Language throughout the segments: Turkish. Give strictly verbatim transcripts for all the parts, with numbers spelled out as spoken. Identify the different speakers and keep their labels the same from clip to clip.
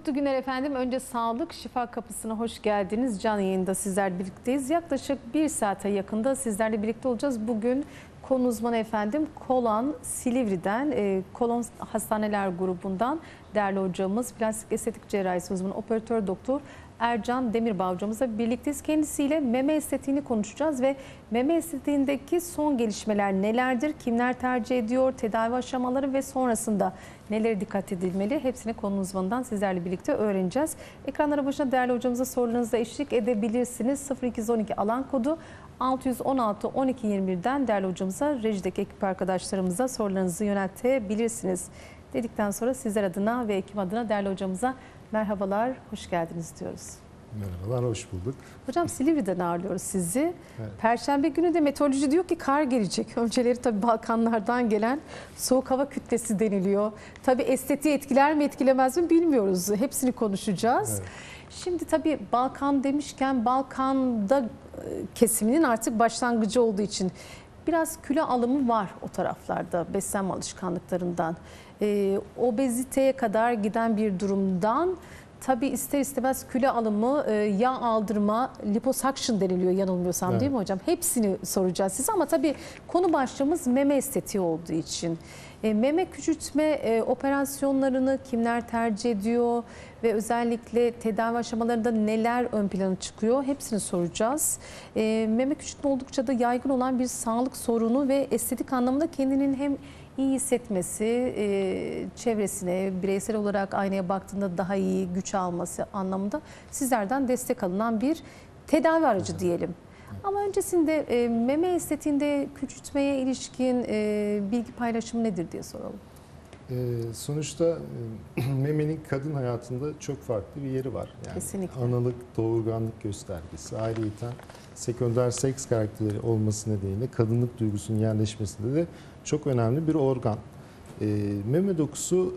Speaker 1: Mutlu günler efendim. Önce sağlık, şifa kapısına hoş geldiniz. Canlı yayında sizlerle birlikteyiz. Yaklaşık bir saate yakında sizlerle birlikte olacağız. Bugün konu uzmanı efendim Kolan Silivri'den, e, Kolon Hastaneler grubundan değerli hocamız, plastik estetik cerrahisi uzmanı operatör doktor Ercan Demirbağ hocamızla birlikteyiz. Kendisiyle meme estetiğini konuşacağız ve meme estetiğindeki son gelişmeler nelerdir, kimler tercih ediyor, tedavi aşamaları ve sonrasında nelere dikkat edilmeli, hepsini konu uzmanından sizlerle birlikte öğreneceğiz. Ekranlara başına değerli hocamıza sorularınızla eşlik edebilirsiniz. sıfır iki on iki alan kodu altı yüz on altı on iki yirmi bir'den değerli hocamıza, rejideki ekip arkadaşlarımıza sorularınızı yöneltebilirsiniz. Dedikten sonra sizler adına ve ekip adına değerli hocamıza merhabalar, hoş geldiniz diyoruz.
Speaker 2: Merhabalar, hoş bulduk.
Speaker 1: Hocam Silivri'den ağırlıyoruz sizi.
Speaker 2: Evet.
Speaker 1: Perşembe günü de meteoroloji diyor ki kar gelecek. Önceleri tabii Balkanlardan gelen soğuk hava kütlesi deniliyor. Tabii estetiği etkiler mi etkilemez mi bilmiyoruz. Hepsini konuşacağız. Evet. Şimdi tabii Balkan demişken Balkan'da kesiminin artık başlangıcı olduğu için biraz kilo alımı var o taraflarda beslenme alışkanlıklarından. E, obeziteye kadar giden bir durumdan tabii ister istemez kilo alımı, e, yağ aldırma, liposuction deniliyor yanılmıyorsam, evet, değil mi hocam? Hepsini soracağız size ama tabii konu başlığımız meme estetiği olduğu için. E, meme küçültme e, operasyonlarını kimler tercih ediyor ve özellikle tedavi aşamalarında neler ön plana çıkıyor, hepsini soracağız. E, meme küçültme oldukça da yaygın olan bir sağlık sorunu ve estetik anlamında kendinin hem iyi hissetmesi, e, çevresine, bireysel olarak aynaya baktığında daha iyi güç alması anlamında sizlerden destek alınan bir tedavi aracı diyelim. Ama öncesinde e, meme estetiğinde küçültmeye ilişkin e, bilgi paylaşımı nedir diye soralım.
Speaker 2: E, sonuçta e, memenin kadın hayatında çok farklı bir yeri var. Yani
Speaker 1: kesinlikle.
Speaker 2: Analık, doğurganlık göstergesi, ayrıyeten sekonder seks karakteri olması nedeniyle kadınlık duygusunun yerleşmesinde de çok önemli bir organ. E, meme dokusu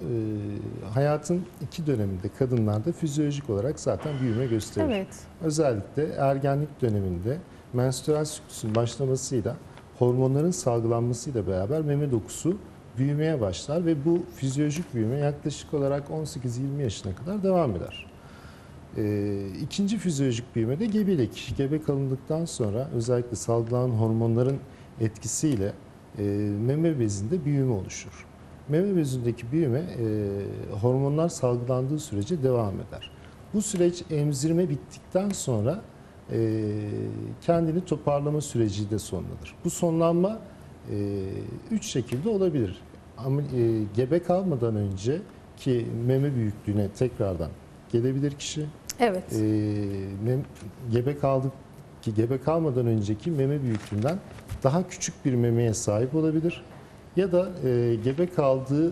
Speaker 2: e, hayatın iki döneminde kadınlarda fizyolojik olarak zaten büyüme gösterir.
Speaker 1: Evet.
Speaker 2: Özellikle ergenlik döneminde menstrüel siklusun başlamasıyla hormonların salgılanmasıyla beraber meme dokusu büyümeye başlar ve bu fizyolojik büyüme yaklaşık olarak on sekiz yirmi yaşına kadar devam eder. Ee, ikinci fizyolojik büyüme de gebelik. Gebe kalındıktan sonra özellikle salgılanan hormonların etkisiyle e, meme bezinde büyüme oluşur. Meme bezindeki büyüme e, hormonlar salgılandığı sürece devam eder. Bu süreç emzirme bittikten sonra e, kendini toparlama süreci de sonlanır. Bu sonlanma e, üç şekilde olabilir. Ama e, gebe kalmadan önce ki meme büyüklüğüne tekrardan gelebilir kişi.
Speaker 1: Evet.
Speaker 2: E, mem, gebe kaldık ki gebe kalmadan önceki meme büyüklüğünden daha küçük bir memeye sahip olabilir. Ya da e, gebe kaldığı e,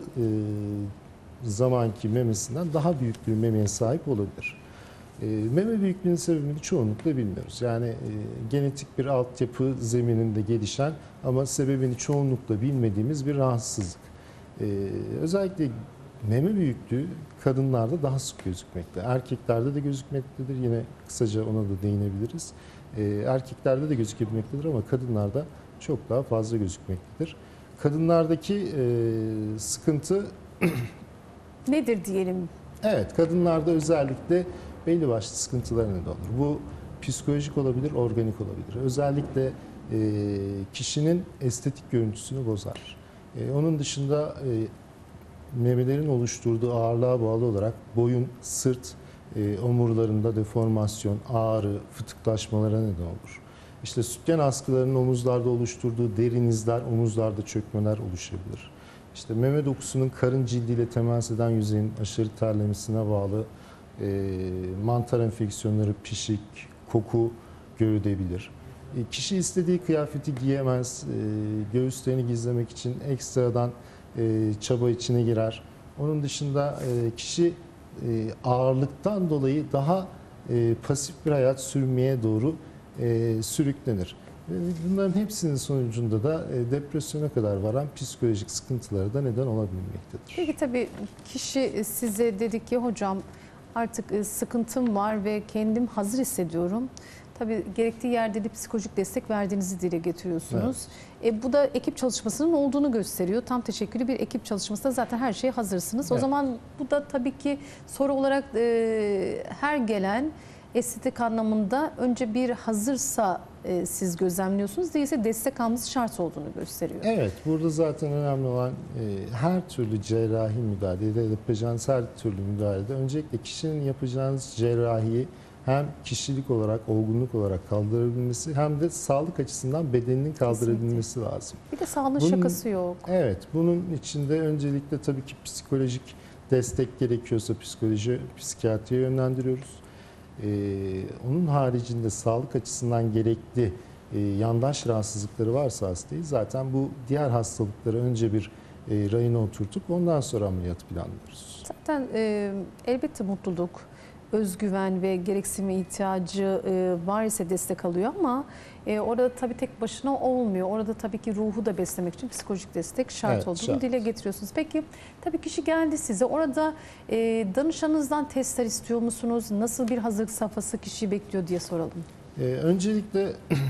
Speaker 2: zamanki memesinden daha büyük bir memeye sahip olabilir. E, meme büyüklüğünün sebebini çoğunlukla bilmiyoruz. Yani e, genetik bir altyapı zemininde gelişen ama sebebini çoğunlukla bilmediğimiz bir rahatsızlık. E, özellikle meme büyüklüğü kadınlarda daha sık gözükmekte. Erkeklerde de gözükmektedir. Yine kısaca ona da değinebiliriz. E, erkeklerde de gözükebilmektedir ama kadınlarda çok daha fazla gözükmektedir. Kadınlardaki e, sıkıntı
Speaker 1: nedir diyelim?
Speaker 2: Evet, kadınlarda özellikle belli başlı sıkıntılar neden olur. Bu psikolojik olabilir, organik olabilir. Özellikle e, kişinin estetik görüntüsünü bozar. E, onun dışında e, memelerin oluşturduğu ağırlığa bağlı olarak boyun, sırt, e, omurlarında deformasyon, ağrı, fıtıklaşmalara neden olur. İşte sütyen askılarının omuzlarda oluşturduğu derin izler, omuzlarda çökmeler oluşabilir. İşte meme dokusunun karın cildiyle temas eden yüzeyin aşırı terlemesine bağlı e, mantar enfeksiyonları, pişik, koku görülebilir. E, kişi istediği kıyafeti giyemez, e, göğüslerini gizlemek için ekstradan e, çaba içine girer. Onun dışında e, kişi e, ağırlıktan dolayı daha e, pasif bir hayat sürmeye doğru e, sürüklenir. Bunların hepsinin sonucunda da depresyona kadar varan psikolojik sıkıntılara da neden olabilmektedir.
Speaker 1: Peki tabii kişi size dedi ki hocam artık sıkıntım var ve kendim hazır hissediyorum. Tabii gerektiği yerde de psikolojik destek verdiğinizi dile getiriyorsunuz. Evet. E, bu da ekip çalışmasının olduğunu gösteriyor. Tam teşekküllü bir ekip çalışmasında zaten her şeye hazırsınız. Evet. O zaman bu da tabii ki soru olarak e, her gelen estetik anlamında önce bir hazırsa e, siz gözlemliyorsunuz, değilse destek alması şart olduğunu gösteriyor.
Speaker 2: Evet, burada zaten önemli olan e, her türlü cerrahi müdahalede, yapacağınız her türlü müdahalede öncelikle kişinin yapacağınız cerrahiyi hem kişilik olarak, olgunluk olarak kaldırabilmesi hem de sağlık açısından bedeninin kaldırabilmesi Kesinlikle. lazım.
Speaker 1: Bir de sağlığın
Speaker 2: bunun,
Speaker 1: şakası yok.
Speaker 2: Evet, bunun içinde öncelikle tabii ki psikolojik destek gerekiyorsa psikoloji, psikiyatriye yönlendiriyoruz. Ee, onun haricinde sağlık açısından gerekli e, yandaş rahatsızlıkları varsa hastayı zaten bu diğer hastalıkları önce bir e, rayına oturtup ondan sonra ameliyat planlıyoruz.
Speaker 1: Zaten e, elbette mutluluk, özgüven ve gereksinim ihtiyacı e, var ise destek alıyor ama e, orada tabii tek başına olmuyor. Orada tabii ki ruhu da beslemek için psikolojik destek şart
Speaker 2: evet,
Speaker 1: olduğunu
Speaker 2: şart.
Speaker 1: dile getiriyorsunuz. Peki tabii kişi geldi size. Orada e, danışanınızdan testler istiyor musunuz? Nasıl bir hazırlık safhası kişiyi bekliyor diye soralım.
Speaker 2: Ee, öncelikle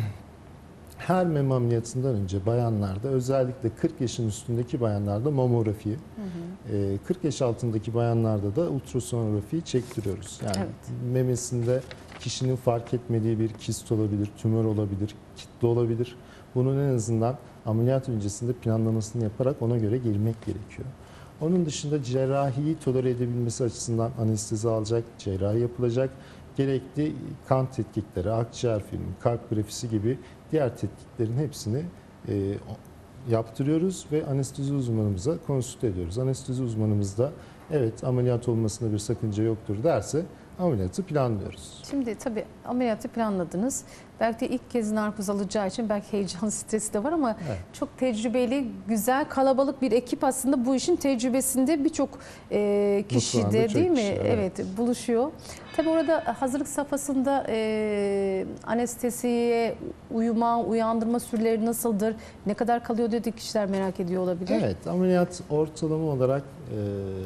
Speaker 2: her meme ameliyatından önce bayanlarda, özellikle kırk yaşın üstündeki bayanlarda mamografi, hı hı. E, kırk yaş altındaki bayanlarda da ultrasonografiyi çektiriyoruz. Yani evet. memesinde kişinin fark etmediği bir kist olabilir, tümör olabilir, kitle olabilir. Bunun en azından ameliyat öncesinde planlamasını yaparak ona göre girmek gerekiyor. Onun dışında cerrahiyi tolere edebilmesi açısından anestezi alacak, cerrahi yapılacak. Gerekli kan tetkikleri, akciğer filmi, kalp grafisi gibi diğer tetkiklerin hepsini e, yaptırıyoruz ve anestezi uzmanımıza konsült ediyoruz. Anestezi uzmanımız da evet ameliyat olmasında bir sakınca yoktur derse ameliyatı planlıyoruz.
Speaker 1: Şimdi tabii ameliyatı planladınız. Belki de ilk kez narkoz alacağı için belki heyecan, stresi de var ama evet. çok tecrübeli, güzel, kalabalık bir ekip aslında bu işin tecrübesinde birçok e, kişi de değil mi?
Speaker 2: Kişi, evet.
Speaker 1: evet buluşuyor. Tabii orada hazırlık safhasında e, anesteziye uyuma, uyandırma süreleri nasıldır? Ne kadar kalıyor diye kişiler merak ediyor olabilir.
Speaker 2: Evet, ameliyat ortalama olarak e,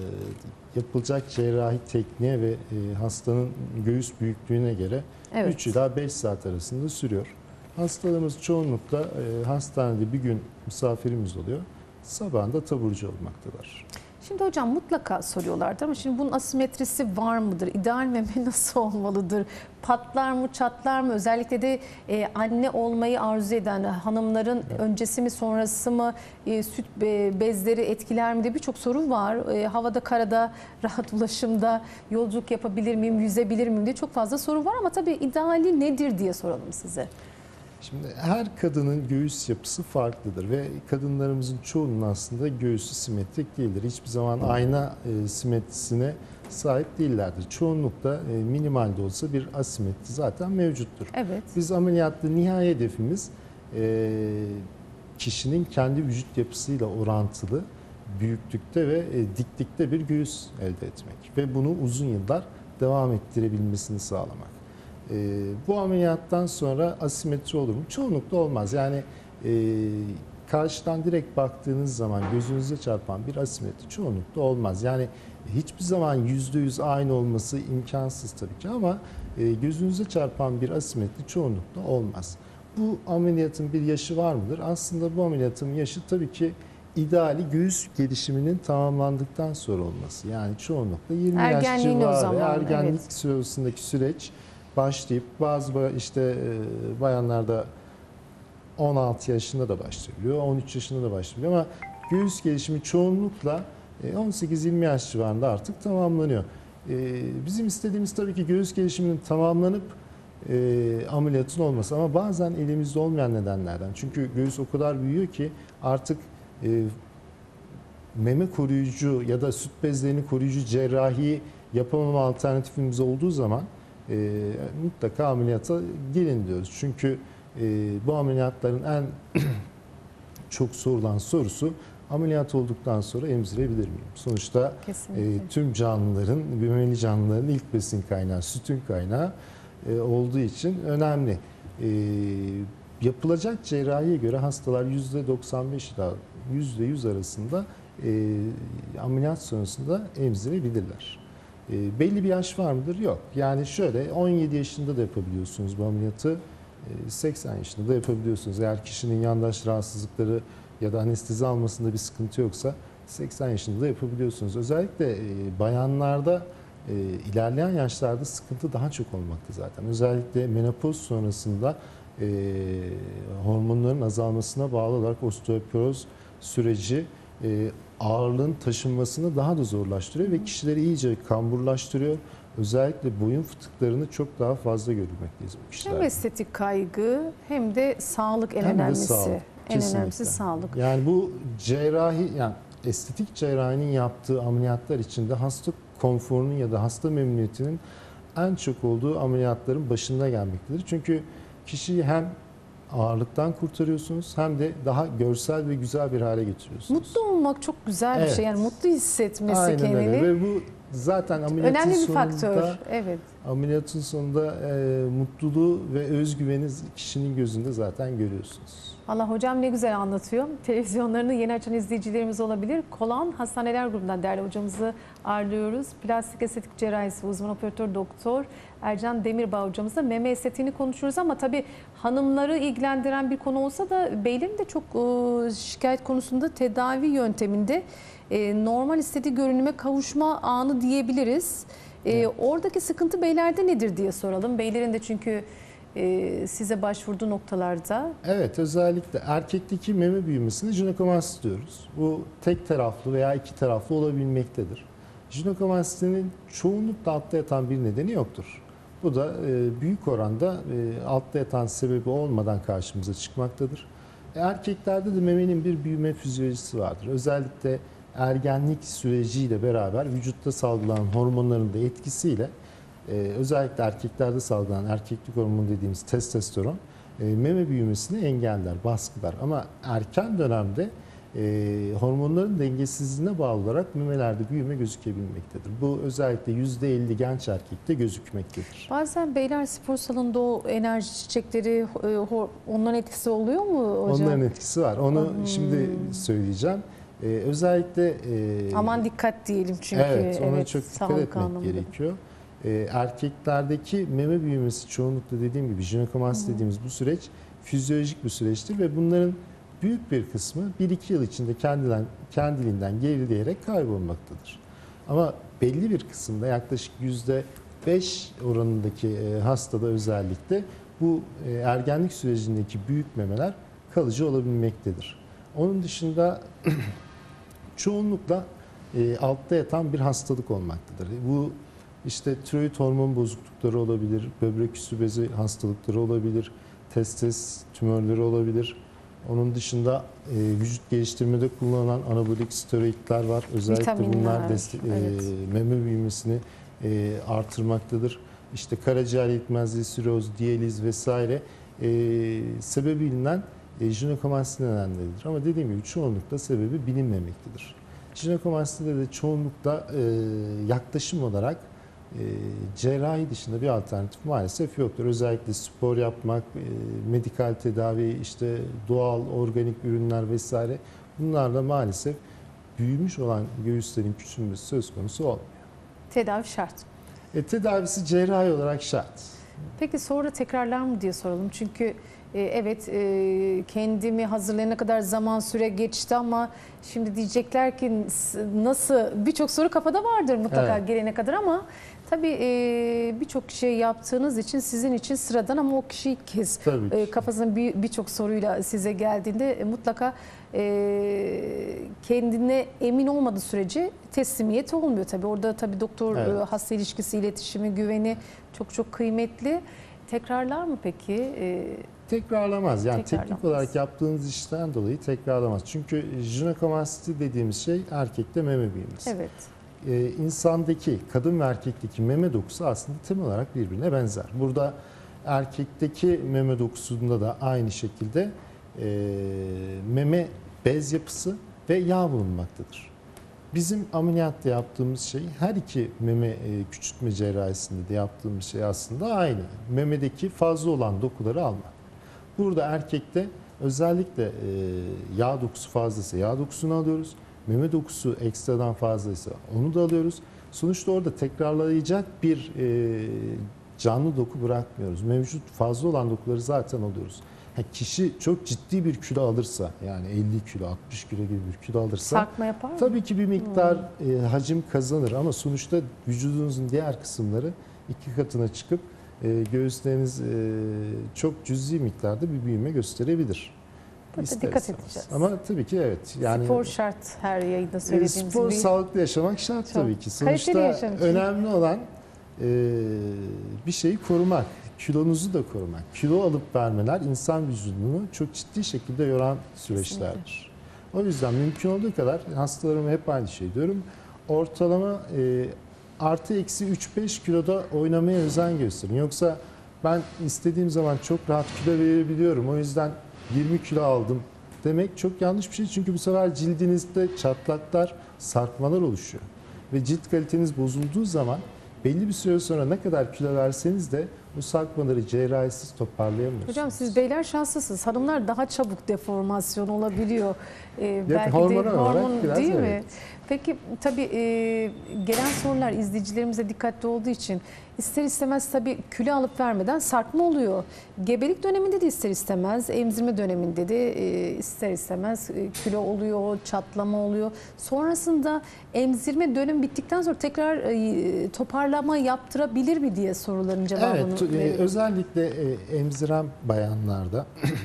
Speaker 2: yapılacak cerrahi tekniğe ve e, hastanın göğüs büyüklüğüne göre evet. üç ila beş saat arasında sürüyor. Hastalarımız çoğunlukla e, hastanede bir gün misafirimiz oluyor. Sabahında taburcu olmaktalar.
Speaker 1: Şimdi hocam mutlaka soruyorlardır ama şimdi bunun asimetrisi var mıdır? İdeal meme nasıl olmalıdır? Patlar mı, çatlar mı? Özellikle de e, anne olmayı arzu eden hanımların evet. öncesi mi, sonrası mı, e, süt be, bezleri etkiler mi diye birçok soru var. E, havada, karada, rahat ulaşımda yolculuk yapabilir miyim, yüzebilir miyim diye çok fazla soru var ama tabii ideali nedir diye soralım size.
Speaker 2: Şimdi her kadının göğüs yapısı farklıdır ve kadınlarımızın çoğunun aslında göğüsü simetrik değildir. Hiçbir zaman ayna e, simetrisine sahip değillerdir. Çoğunlukla e, minimal de olsa bir asimetri zaten mevcuttur.
Speaker 1: Evet.
Speaker 2: Biz ameliyatta nihai hedefimiz e, kişinin kendi vücut yapısıyla orantılı büyüklükte ve e, diklikte bir göğüs elde etmek ve bunu uzun yıllar devam ettirebilmesini sağlamak. Ee, bu ameliyattan sonra asimetri olur mu? Çoğunlukla olmaz. Yani e, karşıdan direkt baktığınız zaman gözünüze çarpan bir asimetri çoğunlukla olmaz. Yani hiçbir zaman yüzde yüz aynı olması imkansız tabii ki ama e, gözünüze çarpan bir asimetri çoğunlukla olmaz. Bu ameliyatın bir yaşı var mıdır? Aslında bu ameliyatın yaşı tabii ki ideali göğüs gelişiminin tamamlandıktan sonra olması. Yani çoğunlukla yirmi yaş civarı ergenlik evet. sırasındaki süreç başlayıp bazı işte bayanlarda on altı yaşında da başlıyor, on üç yaşında da başlıyor ama göğüs gelişimi çoğunlukla on sekiz yirmi yaş civarında artık tamamlanıyor. Bizim istediğimiz tabii ki göğüs gelişiminin tamamlanıp ameliyatın olması ama bazen elimizde olmayan nedenlerden. Çünkü göğüs o kadar büyüyor ki artık meme koruyucu ya da süt bezlerini koruyucu cerrahi yapamama alternatifimiz olduğu zaman E, mutlaka ameliyata gelin diyoruz. Çünkü e, bu ameliyatların en çok sorulan sorusu ameliyat olduktan sonra emzirebilir miyim? Sonuçta e, tüm canlıların, memeli canlıların ilk besin kaynağı, sütün kaynağı e, olduğu için önemli. E, yapılacak cerrahiye göre hastalar yüzde doksan beş ila yüzde yüz arasında e, ameliyat sonrasında emzirebilirler. E, belli bir yaş var mıdır? Yok. Yani şöyle on yedi yaşında da yapabiliyorsunuz bu ameliyatı. E, seksen yaşında da yapabiliyorsunuz. Eğer kişinin yandaş rahatsızlıkları ya da anestezi almasında bir sıkıntı yoksa seksen yaşında da yapabiliyorsunuz. Özellikle e, bayanlarda e, ilerleyen yaşlarda sıkıntı daha çok olmakta zaten. Özellikle menopoz sonrasında e, hormonların azalmasına bağlı olarak osteoporoz süreci e, ağırlığın taşınmasını daha da zorlaştırıyor ve kişileri iyice kamburlaştırıyor. Özellikle boyun fıtıklarını çok daha fazla görülmekteyiz bu
Speaker 1: Hem
Speaker 2: kişilerde.
Speaker 1: estetik kaygı hem de sağlık en
Speaker 2: Hem de
Speaker 1: önemlisi.
Speaker 2: sağlık,
Speaker 1: En
Speaker 2: kesinlikle.
Speaker 1: önemlisi sağlık.
Speaker 2: Yani bu cerrahi, yani estetik cerrahinin yaptığı ameliyatlar içinde hasta konforunun ya da hasta memnuniyetinin en çok olduğu ameliyatların başında gelmektedir. Çünkü kişiyi hem ağırlıktan kurtarıyorsunuz hem de daha görsel ve güzel bir hale getiriyorsunuz.
Speaker 1: Mutlu olmak çok güzel bir
Speaker 2: Evet.
Speaker 1: şey. Yani mutlu hissetmesi
Speaker 2: Aynen
Speaker 1: kendini.
Speaker 2: öyle ve bu zaten ameliyatın
Speaker 1: Önemli bir
Speaker 2: sonunda,
Speaker 1: faktör. Evet.
Speaker 2: ameliyatın sonunda e, mutluluğu ve özgüveni kişinin gözünde zaten görüyorsunuz.
Speaker 1: Allah hocam ne güzel anlatıyor. Televizyonlarını yeni açan izleyicilerimiz olabilir. Kolan Hastaneler Grubu'ndan değerli hocamızı ağırlıyoruz. Plastik estetik cerrahisi uzman operatör doktor Ercan Demirbağ hocamızla meme estetiğini konuşuyoruz ama tabii hanımları ilgilendiren bir konu olsa da beylerin de çok e, şikayet konusunda tedavi yönteminde e, normal istediği görünüme kavuşma anı diyebiliriz. E,
Speaker 2: Evet.
Speaker 1: Oradaki sıkıntı beylerde nedir diye soralım. Beylerin de çünkü e, size başvurduğu noktalarda.
Speaker 2: Evet, özellikle erkekteki meme büyümesine jinekomasti diyoruz. Bu tek taraflı veya iki taraflı olabilmektedir. Jinekomastinin çoğunlukla altta yatan bir nedeni yoktur. Bu da e, büyük oranda e, altta yatan sebebi olmadan karşımıza çıkmaktadır. E, erkeklerde de memenin bir büyüme fizyolojisi vardır. Özellikle ergenlik süreciyle beraber vücutta salgılanan hormonların da etkisiyle e, özellikle erkeklerde salgılanan erkeklik hormonu dediğimiz testosteron e, meme büyümesini engeller, baskılar. Ama erken dönemde e, hormonların dengesizliğine bağlı olarak memelerde büyüme gözükebilmektedir. Bu özellikle yüzde elli genç erkekte gözükmektedir.
Speaker 1: Bazen beyler spor salonunda o enerji çiçekleri, e, hor- onların etkisi oluyor mu hocam?
Speaker 2: Onların etkisi var. Onu
Speaker 1: Hmm.
Speaker 2: şimdi söyleyeceğim. Ee, özellikle e,
Speaker 1: Aman dikkat diyelim çünkü.
Speaker 2: evet, ona çok dikkat
Speaker 1: sağlık
Speaker 2: etmek
Speaker 1: anlamında.
Speaker 2: gerekiyor. Ee, erkeklerdeki meme büyümesi çoğunlukla dediğim gibi jinekomasti dediğimiz bu süreç fizyolojik bir süreçtir ve bunların büyük bir kısmı bir iki yıl içinde kendinden, kendiliğinden gerileyerek kaybolmaktadır. Ama belli bir kısımda yaklaşık yüzde beş oranındaki e, hastada özellikle bu e, ergenlik sürecindeki büyük memeler kalıcı olabilmektedir. Onun dışında çoğunlukla e, altta yatan bir hastalık olmaktadır. Bu işte tiroid hormon bozuklukları olabilir, böbrek üstü bezi hastalıkları olabilir, testis tümörleri olabilir. Onun dışında e, vücut geliştirmede kullanılan anabolik steroidler var. Özellikle
Speaker 1: Vitaminler,
Speaker 2: bunlar destek,
Speaker 1: evet.
Speaker 2: e, meme büyümesini e, artırmaktadır. İşte karaciğer yetmezliği, siroz, diyaliz vesaire e, sebebi bilinen e, jinekomasti nedenleridir. Ama dediğim gibi çoğunlukla sebebi bilinmemektedir. Jinekomastide de çoğunlukla e, yaklaşım olarak e, cerrahi dışında bir alternatif maalesef yoktur. Özellikle spor yapmak, e, medikal tedavi, işte doğal organik ürünler vesaire bunlarla maalesef büyümüş olan göğüslerin küçülmesi söz konusu olmuyor.
Speaker 1: Tedavi şart.
Speaker 2: E, tedavisi cerrahi olarak şart.
Speaker 1: Peki sonra tekrarlar mı diye soralım. Çünkü e, evet e, kendimi hazırlayana kadar zaman süre geçti ama şimdi diyecekler ki s- nasıl, birçok soru kafada vardır mutlaka
Speaker 2: Evet.
Speaker 1: gelene kadar ama tabii e, birçok şey yaptığınız için sizin için sıradan ama o kişi ilk kez
Speaker 2: Tabii ki.
Speaker 1: e, kafasının bir- birçok soruyla size geldiğinde e, mutlaka e, kendine emin olmadığı sürece teslimiyet olmuyor tabii. Orada tabii doktor
Speaker 2: Evet.
Speaker 1: e, hasta ilişkisi, iletişimi, güveni çok çok kıymetli. Tekrarlar mı peki? E,
Speaker 2: Tekrarlamaz. Yani
Speaker 1: Tekrarlamaz.
Speaker 2: teknik olarak yaptığınız işten dolayı tekrarlamaz. Çünkü jinekomasti dediğimiz şey erkekte meme büyümesi.
Speaker 1: evet.
Speaker 2: Ee, insandaki kadın ve erkekteki meme dokusu aslında temel olarak birbirine benzer. Burada erkekteki meme dokusunda da aynı şekilde e, meme bez yapısı ve yağ bulunmaktadır. Bizim ameliyatta yaptığımız şey her iki meme e, küçültme cerrahisinde de yaptığımız şey aslında aynı. Memedeki fazla olan dokuları almak. Burada erkekte özellikle e, yağ dokusu fazlaysa yağ dokusunu alıyoruz. Meme dokusu ekstradan fazlaysa onu da alıyoruz. sonuçta orada tekrarlayacak bir e, canlı doku bırakmıyoruz. Mevcut fazla olan dokuları zaten alıyoruz. Ha, kişi çok ciddi bir kilo alırsa, yani elli kilo, altmış kilo gibi bir kilo alırsa
Speaker 1: Sarkma yapar mı?
Speaker 2: tabii ki bir miktar hmm. e, hacim kazanır ama sonuçta vücudunuzun diğer kısımları iki katına çıkıp e, göğüsleriniz e, çok cüzi miktarda bir büyüme gösterebilir.
Speaker 1: Burada dikkat edeceğiz.
Speaker 2: Ama tabii ki evet. Yani
Speaker 1: spor şart, her yayında söylediğimiz
Speaker 2: spor,
Speaker 1: gibi.
Speaker 2: sağlıklı yaşamak şart
Speaker 1: Çok
Speaker 2: tabii ki.
Speaker 1: kaliteli
Speaker 2: Sonuçta
Speaker 1: yaşam için.
Speaker 2: önemli olan e, bir şeyi korumak. Kilonuzu da korumak. Kilo alıp vermeler insan vücudunu çok ciddi şekilde yoran süreçlerdir. Kesinlikle. O yüzden mümkün olduğu kadar hastalarıma hep aynı şey diyorum. Ortalama e, artı eksi üç beş kiloda oynamaya özen gösterin. Yoksa ben istediğim zaman çok rahat kilo verebiliyorum. O yüzden yirmi kilo aldım demek çok yanlış bir şey. Çünkü bu sefer cildinizde çatlaklar, sarkmalar oluşuyor. Ve cilt kaliteniz bozulduğu zaman belli bir süre sonra ne kadar kilo verseniz de bu sarkmaları cerrahisiz toparlayamıyorsunuz.
Speaker 1: Hocam siz beyler şanslısınız. Hanımlar daha çabuk deformasyon olabiliyor. Ee, belki de
Speaker 2: hormonal
Speaker 1: hormon
Speaker 2: olarak biraz,
Speaker 1: değil mi?
Speaker 2: evet.
Speaker 1: Peki tabii e, gelen sorular izleyicilerimize dikkatli olduğu için ister istemez tabii kilo alıp vermeden sarkma oluyor. Gebelik döneminde de ister istemez, emzirme döneminde de e, ister istemez e, kilo oluyor, çatlama oluyor. Sonrasında emzirme dönemi bittikten sonra tekrar e, toparlama yaptırabilir mi diye soruların cevabını
Speaker 2: Evet,
Speaker 1: verelim.
Speaker 2: özellikle e, emziren bayanlarda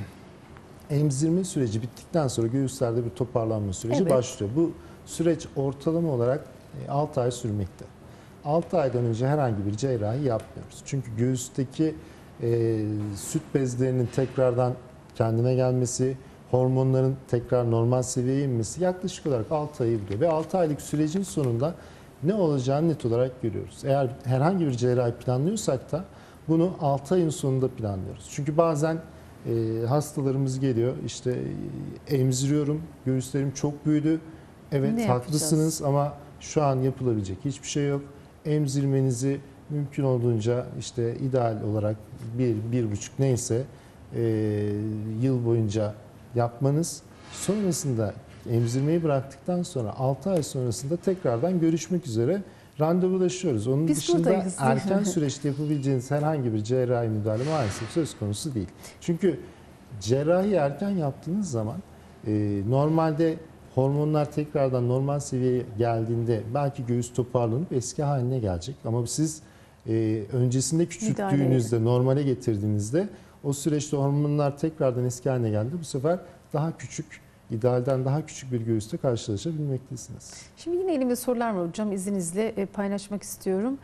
Speaker 2: emzirme süreci bittikten sonra göğüslerde bir toparlanma süreci
Speaker 1: Evet.
Speaker 2: başlıyor. Bu süreç ortalama olarak altı ay sürmekte. altı aydan önce herhangi bir cerrahi yapmıyoruz. Çünkü göğüsteki e, süt bezlerinin tekrardan kendine gelmesi, hormonların tekrar normal seviyeye inmesi yaklaşık olarak altı ayı buluyor. Ve altı aylık sürecin sonunda ne olacağını net olarak görüyoruz. Eğer herhangi bir cerrahi planlıyorsak da bunu altı ayın sonunda planlıyoruz. Çünkü bazen e, hastalarımız geliyor, işte e, emziriyorum, göğüslerim çok büyüdü. Evet
Speaker 1: Ne
Speaker 2: haklısınız ama şu an yapılabilecek hiçbir şey yok. Emzirmenizi mümkün olduğunca işte ideal olarak bir, bir buçuk neyse e, yıl boyunca yapmanız. Sonrasında emzirmeyi bıraktıktan sonra altı ay sonrasında tekrardan görüşmek üzere randevulaşıyoruz. Onun
Speaker 1: Biz
Speaker 2: dışında
Speaker 1: buradayız.
Speaker 2: erken süreçte yapabileceğiniz herhangi bir cerrahi müdahale maalesef söz konusu değil. Çünkü cerrahi erken yaptığınız zaman e, normalde hormonlar tekrardan normal seviyeye geldiğinde belki göğüs toparlanıp eski haline gelecek. Ama siz e, öncesinde küçülttüğünüzde, normale getirdiğinizde o süreçte hormonlar tekrardan eski haline geldi. Bu sefer daha küçük, idealden daha küçük bir göğüste karşılaşabilmektesiniz.
Speaker 1: Şimdi yine elimde sorular var hocam, izninizle e, paylaşmak istiyorum.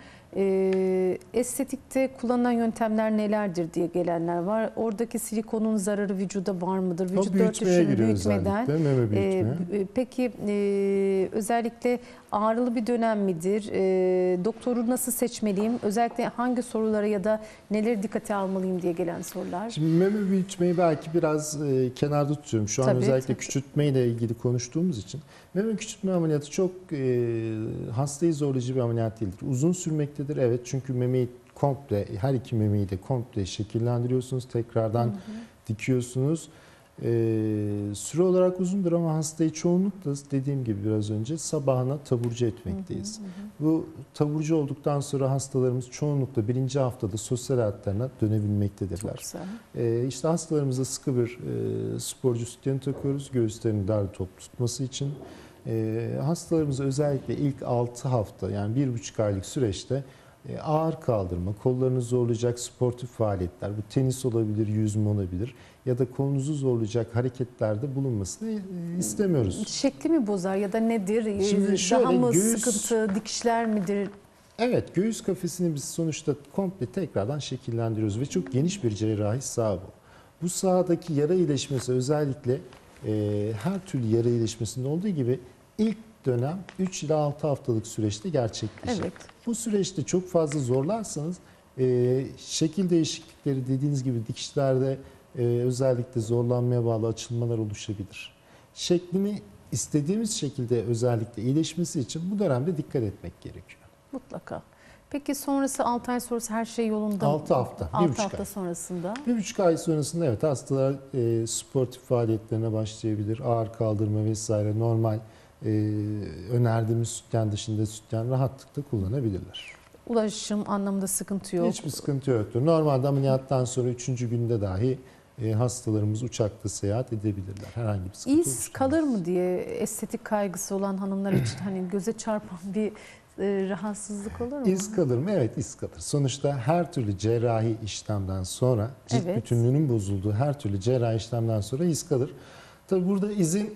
Speaker 1: E, estetikte kullanılan yöntemler nelerdir diye gelenler var. Oradaki silikonun zararı vücuda var mıdır? Vücut
Speaker 2: büyütmeye giriyor
Speaker 1: büyütmeden.
Speaker 2: özellikle, meme büyütmeye.
Speaker 1: E, peki e, özellikle ağrılı bir dönem midir? E, doktoru nasıl seçmeliyim? Özellikle hangi sorulara ya da neleri dikkate almalıyım diye gelen sorular.
Speaker 2: Şimdi meme büyütmeyi belki biraz e, kenarda tutuyorum. Şu an
Speaker 1: Tabii,
Speaker 2: özellikle
Speaker 1: tabii.
Speaker 2: küçültmeyle ilgili konuştuğumuz için. Meme küçültme ameliyatı çok e, hastayı zorlayıcı bir ameliyat değildir. Uzun sürmektedir evet, çünkü memeyi komple, her iki memeyi de komple şekillendiriyorsunuz. Tekrardan hı hı. dikiyorsunuz. E, süre olarak uzundur ama hastayı çoğunlukla dediğim gibi biraz önce sabahına taburcu etmekteyiz. Hı hı hı. Bu taburcu olduktan sonra hastalarımız çoğunlukla birinci haftada sosyal hayatlarına dönebilmektedirler.
Speaker 1: Çok güzel.
Speaker 2: E, işte hastalarımıza sıkı bir e, sporcu sütyeni takıyoruz göğüslerini dar top tutması için. E, hastalarımıza özellikle ilk altı hafta, yani bir buçuk aylık süreçte e, ağır kaldırma, kollarını zorlayacak sportif faaliyetler, bu tenis olabilir, yüzme olabilir ya da kolunuzu zorlayacak hareketlerde bulunmasını e, istemiyoruz.
Speaker 1: Şekli mi bozar ya da nedir?
Speaker 2: Şimdi şöyle,
Speaker 1: daha mı
Speaker 2: göğüs-
Speaker 1: sıkıntı, dikişler midir?
Speaker 2: Evet, göğüs kafesini biz sonuçta komple tekrardan şekillendiriyoruz ve çok geniş bir cerrahi saha bu. Bu sahadaki yara iyileşmesi özellikle e, her türlü yara iyileşmesinde olduğu gibi ilk dönem üç ila altı haftalık süreçte gerçekleşir.
Speaker 1: Evet.
Speaker 2: Bu süreçte çok fazla zorlarsanız e, şekil değişiklikleri, dediğiniz gibi dikişlerde e, özellikle zorlanmaya bağlı açılmalar oluşabilir. Şeklini istediğimiz şekilde özellikle iyileşmesi için bu dönemde dikkat etmek gerekiyor.
Speaker 1: Mutlaka. Peki sonrası altı ay sonrası her şey yolunda mı?
Speaker 2: altı hafta, bir
Speaker 1: altı
Speaker 2: buçuk
Speaker 1: hafta
Speaker 2: ay.
Speaker 1: sonrasında.
Speaker 2: Bir buçuk ay sonrasında evet hastalar e, sportif faaliyetlerine başlayabilir. Ağır kaldırma vesaire, normal e, önerdiğimiz sütyen dışında sütyen rahatlıkla kullanabilirler.
Speaker 1: Ulaşım anlamında sıkıntı yok.
Speaker 2: Hiçbir sıkıntı yoktur. Normalde ameliyattan sonra üçüncü günde dahi e, hastalarımız uçakta seyahat edebilirler. Herhangi bir sıkıntı
Speaker 1: İz
Speaker 2: oluşturmaz.
Speaker 1: kalır mı diye estetik kaygısı olan hanımlar için hani göze çarpan bir e, rahatsızlık olur mu?
Speaker 2: İz kalır mı? Evet, iz kalır. Sonuçta her türlü cerrahi işlemden sonra, cilt
Speaker 1: Evet.
Speaker 2: bütünlüğünün bozulduğu her türlü cerrahi işlemden sonra iz kalır. Tabii burada izin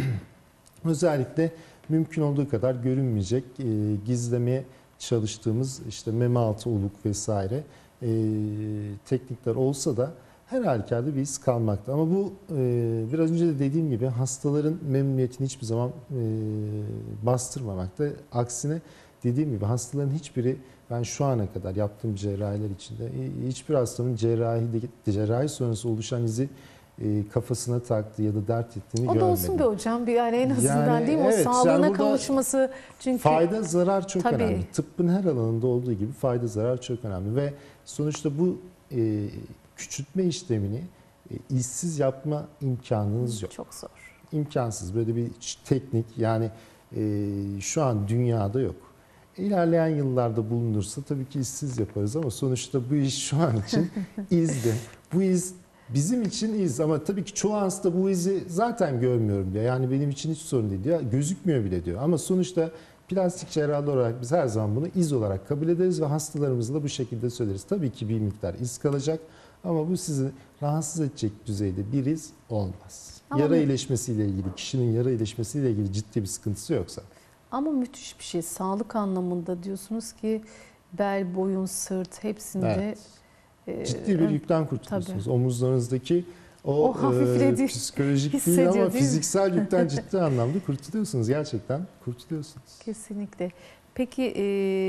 Speaker 2: özellikle mümkün olduğu kadar görünmeyecek, e, gizlemeye çalıştığımız işte meme altı oluk vesaire e, teknikler olsa da her halükarda bir iz kalmakta. Ama bu e, biraz önce de dediğim gibi hastaların memnuniyetini hiçbir zaman e, bastırmamakta. Aksine dediğim gibi hastaların hiçbiri, ben şu ana kadar yaptığım cerrahiler içinde e, hiçbir hastanın cerrahi, cerrahi sonrası oluşan izi e, kafasına taktığı ya da dert ettiğini
Speaker 1: O da
Speaker 2: görmedim.
Speaker 1: olsun be hocam bir yani en azından
Speaker 2: Yani
Speaker 1: değil mi?
Speaker 2: evet,
Speaker 1: O sağlığına
Speaker 2: yani burada
Speaker 1: kavuşması çünkü
Speaker 2: fayda zarar çok
Speaker 1: Tabii.
Speaker 2: önemli. Tıbbın her alanında olduğu gibi fayda zarar çok önemli ve sonuçta bu e, küçültme işlemini e, izsiz yapma imkanınız yok.
Speaker 1: çok zor.
Speaker 2: İmkansız. Böyle bir teknik yani e, şu an dünyada yok. İlerleyen yıllarda bulunursa tabii ki izsiz yaparız ama sonuçta bu iş şu an için izdi. Bu iz bizim için iz ama tabii ki çoğu hasta bu izi zaten görmüyorum diyor. Yani benim için hiç sorun değil diyor. Gözükmüyor bile diyor. Ama sonuçta plastik cerrahlar olarak biz her zaman bunu iz olarak kabul ederiz ve hastalarımızla da bu şekilde söyleriz. Tabii ki bir miktar iz kalacak ama bu sizi rahatsız edecek düzeyde bir iz olmaz.
Speaker 1: Ama
Speaker 2: yara
Speaker 1: bu-
Speaker 2: iyileşmesiyle ilgili, kişinin yara iyileşmesiyle ilgili ciddi bir sıkıntısı yoksa.
Speaker 1: Ama müthiş bir şey. Sağlık anlamında diyorsunuz ki bel, boyun, sırt hepsinde
Speaker 2: Evet.
Speaker 1: e,
Speaker 2: Ciddi bir
Speaker 1: ön-
Speaker 2: yükten kurtuluyorsunuz. Omuzlarınızdaki o,
Speaker 1: O hafifledi,
Speaker 2: e, psikolojik değil
Speaker 1: hissediyor,
Speaker 2: ama
Speaker 1: değil mi?
Speaker 2: fiziksel yükten ciddi anlamda kurtuluyorsunuz. Gerçekten kurtuluyorsunuz.
Speaker 1: Kesinlikle. Peki e,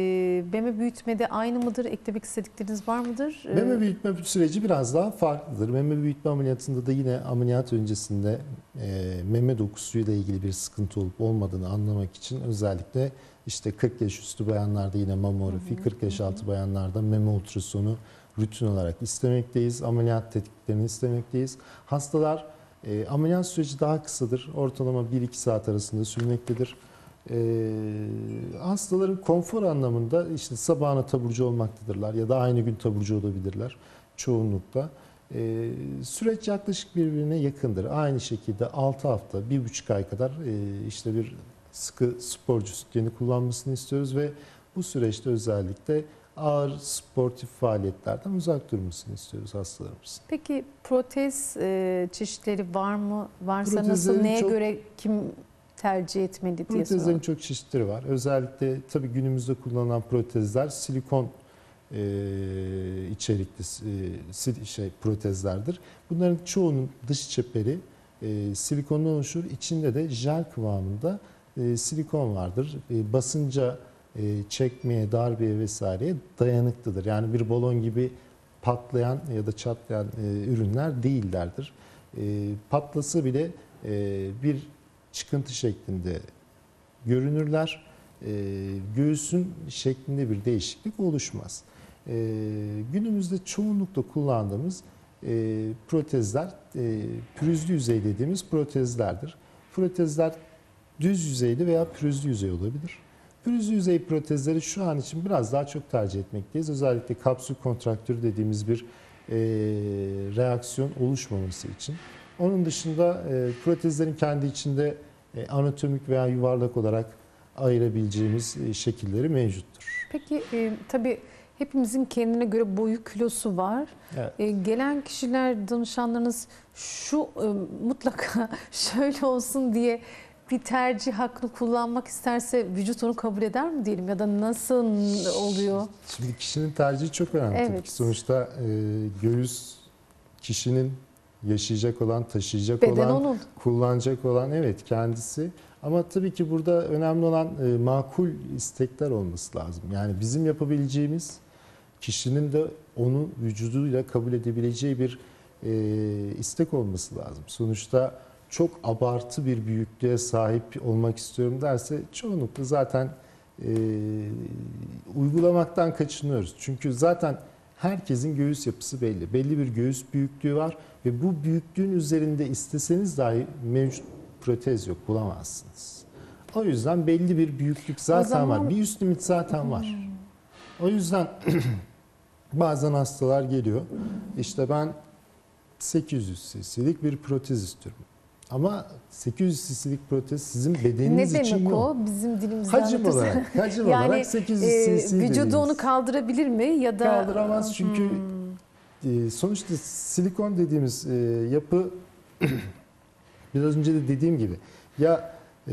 Speaker 1: meme büyütmede aynı mıdır? Eklemek istedikleriniz var mıdır? E,
Speaker 2: Meme büyütme süreci biraz daha farklıdır. Meme büyütme ameliyatında da yine ameliyat öncesinde e, meme dokusuyla ilgili bir sıkıntı olup olmadığını anlamak için özellikle işte kırk yaş üstü bayanlarda yine mamografi, kırk yaş altı bayanlarda meme ultrasonu rutin olarak istemekteyiz. Ameliyat tetkiklerini istemekteyiz. Hastalar e, ameliyat süreci daha kısadır. Ortalama bir iki saat arasında sürmektedir. Ee, hastaların konfor anlamında işte sabahına taburcu olmaktadırlar ya da aynı gün taburcu olabilirler çoğunlukla. Ee, süreç yaklaşık birbirine yakındır. Aynı şekilde altı hafta, bir buçuk ay kadar e, işte bir sıkı sporcu sütyeni kullanmasını istiyoruz ve bu süreçte özellikle ağır sportif faaliyetlerden uzak durmasını istiyoruz hastalarımızın.
Speaker 1: Peki protez e, çeşitleri var mı? Varsa nasıl,
Speaker 2: Protezlerin
Speaker 1: neye
Speaker 2: çok-
Speaker 1: göre kim tercih etmeli diye
Speaker 2: Protezlerin
Speaker 1: soralım.
Speaker 2: çok çeşitleri var. Özellikle tabii günümüzde kullanılan protezler silikon e, içerikli e, sil- şey protezlerdir. Bunların çoğunun dış çeperi e, silikondan oluşur. İçinde de jel kıvamında e, silikon vardır. E, basınca e, çekmeye, darbeye vesaireye dayanıklıdır. Yani bir balon gibi patlayan ya da çatlayan e, ürünler değillerdir. E, patlasa bile e, bir çıkıntı şeklinde görünürler. E, göğsün şeklinde bir değişiklik oluşmaz. E, günümüzde çoğunlukla kullandığımız e, protezler e, pürüzlü yüzey dediğimiz protezlerdir. Protezler düz yüzeyli veya pürüzlü yüzey olabilir. Pürüzlü yüzey protezleri şu an için biraz daha çok tercih etmekteyiz. Özellikle kapsül kontraktürü dediğimiz bir e, reaksiyon oluşmaması için. Onun dışında e, protezlerin kendi içinde e, anatomik veya yuvarlak olarak ayırabileceğimiz e, şekilleri mevcuttur.
Speaker 1: Peki e, tabii hepimizin kendine göre boyu kilosu var.
Speaker 2: Evet.
Speaker 1: E, gelen kişiler, danışanlarınız şu e, mutlaka şöyle olsun diye bir tercih hakkını kullanmak isterse vücut onu kabul eder mi diyelim ya da nasıl oluyor?
Speaker 2: Şimdi kişinin tercihi çok önemli tabii
Speaker 1: Evet.
Speaker 2: ki. Sonuçta e, göğüs kişinin yaşayacak olan, taşıyacak
Speaker 1: Beden
Speaker 2: olan,
Speaker 1: onun.
Speaker 2: kullanacak olan evet kendisi. Ama tabii ki burada önemli olan e, makul istekler olması lazım. Yani bizim yapabileceğimiz kişinin de onu vücuduyla kabul edebileceği bir e, istek olması lazım. Sonuçta çok abartı bir büyüklüğe sahip olmak istiyorum derse çoğunlukla zaten e, uygulamaktan kaçınıyoruz. Çünkü zaten herkesin göğüs yapısı belli. Belli bir göğüs büyüklüğü var ve bu büyüklüğün üzerinde isteseniz dahi mevcut protez yok, bulamazsınız. O yüzden belli bir büyüklük zaten
Speaker 1: zaman-
Speaker 2: var. Bir üst limit zaten var. O yüzden bazen hastalar geliyor. İşte ben sekiz yüz cc'lik bir protez istiyorum. Ama sekiz yüz cc'lik protez sizin
Speaker 1: Ne
Speaker 2: bedeniniz için
Speaker 1: demek
Speaker 2: yok.
Speaker 1: o bizim dilimizde
Speaker 2: Hacim
Speaker 1: anlatırsa?
Speaker 2: olarak, hacim
Speaker 1: Yani
Speaker 2: olarak sekiz yüz
Speaker 1: e,
Speaker 2: cc
Speaker 1: vücudu
Speaker 2: dediğimiz.
Speaker 1: onu kaldırabilir mi ya da
Speaker 2: Kaldıramaz çünkü e, sonuçta silikon dediğimiz e, yapı biraz önce de dediğim gibi ya e,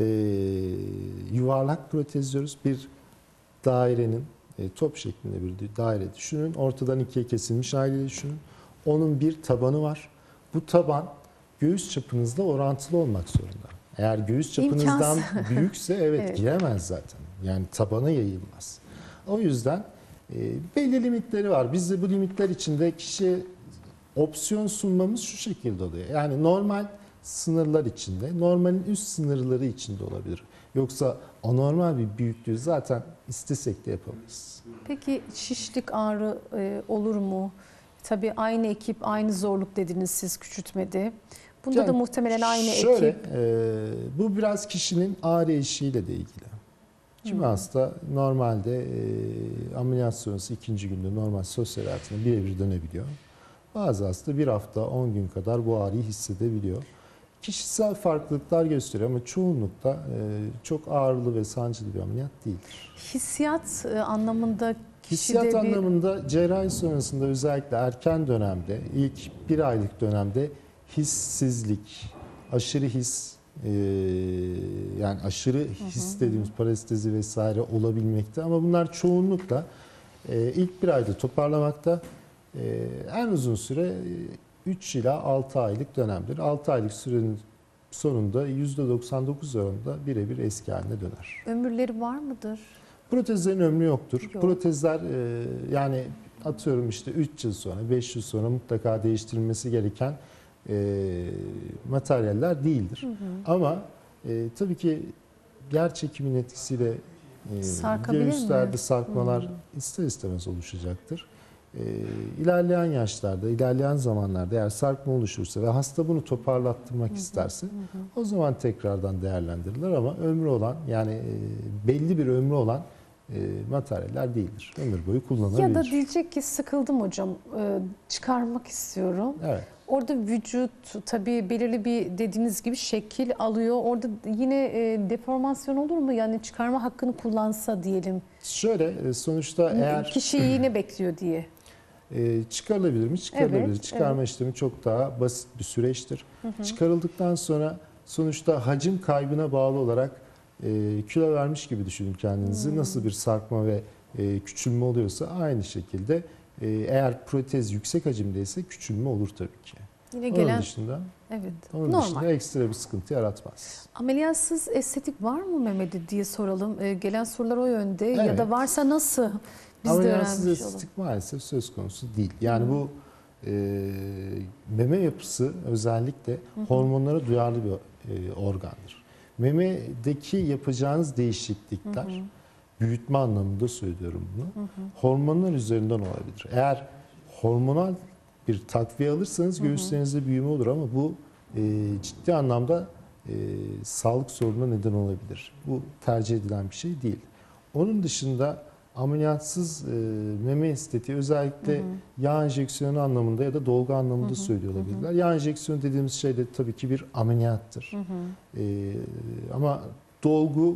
Speaker 2: yuvarlak protez diyoruz, bir dairenin e, top şeklinde bir daire düşünün, ortadan ikiye kesilmiş aile düşünün, onun bir tabanı var, bu taban göğüs çapınızla orantılı olmak zorunda. Eğer göğüs çapınızdan
Speaker 1: İmkansız.
Speaker 2: büyükse evet,
Speaker 1: Evet.
Speaker 2: giremez zaten, yani tabana yayılmaz. O yüzden e, belli limitleri var. Biz de bu limitler içinde kişiye opsiyon sunmamız şu şekilde oluyor. Yani normal sınırlar içinde, normalin üst sınırları içinde olabilir. Yoksa anormal bir büyüklüğü zaten istesek de yapamayız.
Speaker 1: Peki şişlik, ağrı e, olur mu? Tabii aynı ekip, aynı zorluk dediniz siz, küçültmede. Bunda
Speaker 2: Yani
Speaker 1: da muhtemelen aynı
Speaker 2: şöyle,
Speaker 1: ekip.
Speaker 2: e, bu biraz kişinin ağrı eşiğiyle de ilgili. Kimi hasta normalde e, ameliyat sonrası ikinci günde normal sosyal hayatına birebir dönebiliyor. Bazı hasta bir hafta, on gün kadar bu ağrıyı hissedebiliyor. Kişisel farklılıklar gösteriyor ama çoğunlukla e, çok ağrılı ve sancılı bir ameliyat değildir.
Speaker 1: Hissiyat e, anlamında kişide
Speaker 2: Hissiyat
Speaker 1: bir...
Speaker 2: anlamında cerrahi sonrasında özellikle erken dönemde, ilk bir aylık dönemde hissizlik, aşırı his, e, yani aşırı his dediğimiz parestezi vesaire olabilmekte. Ama bunlar çoğunlukla e, ilk bir ayda toparlamakta. e, en uzun süre üç ila altı aylık dönemdir. altı aylık sürenin sonunda yüzde doksan dokuz oranında birebir eski haline döner.
Speaker 1: Ömürleri var mıdır?
Speaker 2: Protezlerin ömrü yoktur.
Speaker 1: Yok.
Speaker 2: Protezler e, yani atıyorum işte üç yıl sonra, beş yıl sonra mutlaka değiştirilmesi gereken e, materyaller değildir.
Speaker 1: Hı hı.
Speaker 2: Ama e, tabii ki yer çekiminin etkisiyle e,
Speaker 1: Sarkabilir mi?
Speaker 2: göğüslerde sarkmalar
Speaker 1: Hı.
Speaker 2: ister istemez oluşacaktır. E, ilerleyen yaşlarda, ilerleyen zamanlarda eğer sarkma oluşursa ve hasta bunu toparlattırmak isterse o zaman tekrardan değerlendirilir ama ömrü olan, yani e, belli bir ömrü olan e, materyaller değildir. Ömür boyu kullanılabilir.
Speaker 1: Ya da diyecek ki sıkıldım hocam, e, çıkarmak istiyorum.
Speaker 2: Evet.
Speaker 1: Orada vücut tabii belirli bir dediğiniz gibi şekil alıyor. Orada yine e, deformasyon olur mu? Yani çıkarma hakkını kullansa diyelim.
Speaker 2: Şöyle e, sonuçta eğer
Speaker 1: Kişi yine bekliyor diye.
Speaker 2: e, çıkarılabilir mi? Çıkarılabilir.
Speaker 1: Evet,
Speaker 2: Çıkarma
Speaker 1: evet.
Speaker 2: işlemi çok daha basit bir süreçtir. Çıkarıldıktan sonra sonuçta hacim kaybına bağlı olarak e, kilo vermiş gibi düşünün kendinizi. Nasıl bir sarkma ve e, küçülme oluyorsa aynı şekilde e, eğer protez yüksek hacimdeyse küçülme olur tabii ki.
Speaker 1: Yine
Speaker 2: Onun
Speaker 1: gelen
Speaker 2: dışında,
Speaker 1: evet.
Speaker 2: onun
Speaker 1: Normal.
Speaker 2: dışında ekstra bir sıkıntı yaratmaz.
Speaker 1: Ameliyatsız estetik var mı Mehmet'e diye soralım. E, gelen sorular o yönde. Ya
Speaker 2: Evet.
Speaker 1: da varsa nasıl? Biz de
Speaker 2: Ameliyatsız
Speaker 1: öğrenmiş olalım.
Speaker 2: estetik maalesef söz konusu değil. Yani bu e, meme yapısı özellikle hormonlara duyarlı bir e, organdır. Memedeki yapacağınız değişiklikler, büyütme anlamında söylüyorum bunu, hormonlar üzerinden olabilir. Eğer hormonal bir takviye alırsanız göğüslerinizde büyüme olur ama bu e, ciddi anlamda e, sağlık sorununa neden olabilir. Bu tercih edilen bir şey değil. Onun dışında ameliyatsız e, meme estetiği özellikle yağ enjeksiyonu anlamında ya da dolgu anlamında söylüyor olabilirler. Yağ enjeksiyonu dediğimiz şey de tabii ki bir ameliyattır. E, ama dolgu